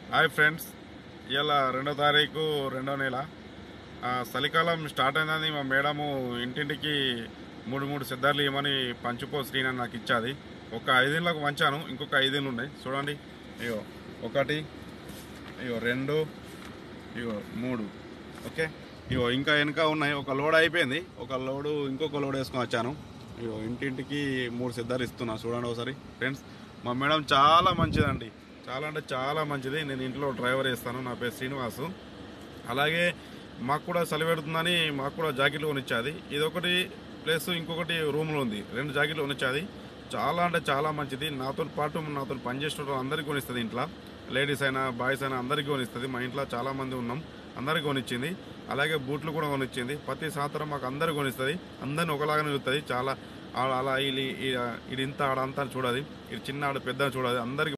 Hi friends, ఇలా 2వ తారీఖు 2వ నెల చలికాలం స్టార్ట్ అయిందని మా మేడము ఇంటింటికి మూడు సిద్ధార్లు ఇవ్వమని పంచుకో శ్రీనని నాకు ఇచ్చాది. ఒక 5 ఇళ్ళకు వంచాను, ఇంకొక 5 ఇళ్ళు ఉన్నాయి చూడండి. ఇగో 1, ఇగో 2, ఇగో 3. ఓకే, ఇగో ఇంకా వెనక ఉన్నాయి. ఒక లోడ్ అయిపోయింది, ఒక లోడు ఇంకొక లోడ్ వేసుకొని వచ్చాను. ఇగో ఇంటింటికి 3 సిద్ధార్లు ఇస్తున్నా చూడండి ఒకసారి. ఫ్రెండ్స్, మా మేడం చాలా మంచిదండి, చాలా అంటే చాలా మంచిది. నేను ఇంట్లో డ్రైవర్ వేస్తాను, నా పేరు శ్రీనివాసు. అలాగే మాకు కూడా చలి పెడుతుందని మాకు కూడా జాకెట్లు కొనిచ్చాది. ఇదొకటి ప్లస్ ఇంకొకటి రూమ్లో ఉంది, 2 జాకెట్లు కొనిచ్చాది. చాలా అంటే చాలా మంచిది. నాతో పాటు నాతో పనిచేసిన అందరికీ కొనిస్తుంది. ఇంట్లో లేడీస్ అయినా బాయ్స్ అయినా అందరికీ కొనిస్తుంది. మా ఇంట్లో చాలామంది ఉన్నాం, అందరికీ కొనిచ్చింది. అలాగే బూట్లు కూడా కొనిచ్చింది. ప్రతి సంవత్సరం మాకు అందరికీ కొనిస్తుంది. అందరిని ఒకలాగా నిలుస్తుంది. చాలా అలా ఇది ఇంత ఆడంతా చూడదు, ఇది చిన్న ఆడ పెద్ద చూడదు, అందరికీ